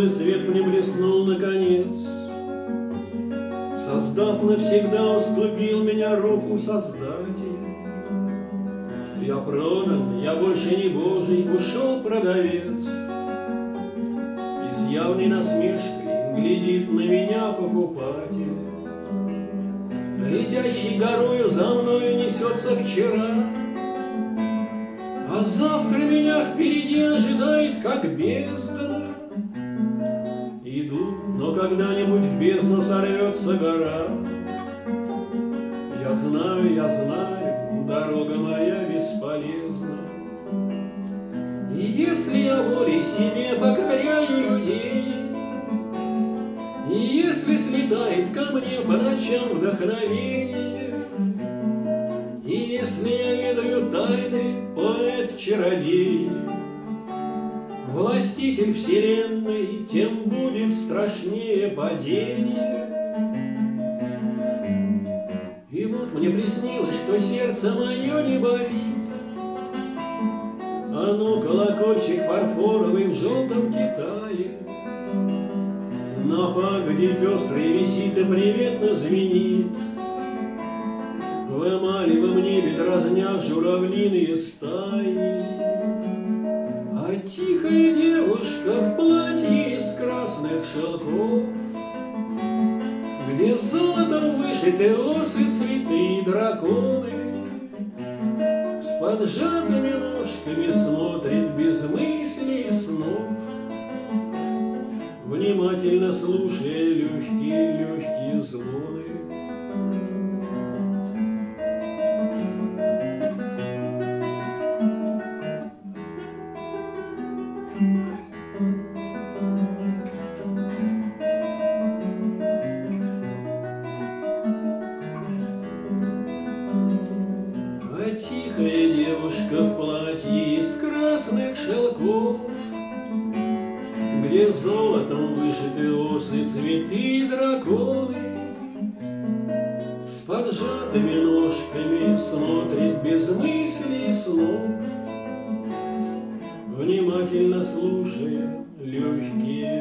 Лунный свет мне блеснул наконец, создав навсегда, уступил меня руку Создатель. Я продан, я больше не Божий, ушел продавец, и с явной насмешкой глядит на меня покупатель. Летящий горою за мною несется вчера, а завтра меня впереди ожидает, как бездна. Иду, но когда-нибудь в бездну сорвется гора. Я знаю, дорога моя бесполезна. И если я волей себе покоряю людей, и если слетает ко мне по ночам вдохновение, и если я ведаю тайны, поэт-чародей, властитель вселенной, тем будет страшнее падение. И вот мне приснилось, что сердце мое не болит, оно колокольчик фарфоровый в желтом Китае на пагоде пестрой висит и приветно звенит. В эмалевом небе дразнят журавлиные стаи, а тихая девушка в платье из красных шелков, где золотом вышиты осы, цветы и драконы, с поджатыми ножками смотрит без мыслей и снов, внимательно слушая легкие звоны. А тихая девушка в платье из красных шелков, где золотом вышиты осы, цветы и драконы, с поджатыми ножками смотрит без мыслей и снов, внимательно слушая легкие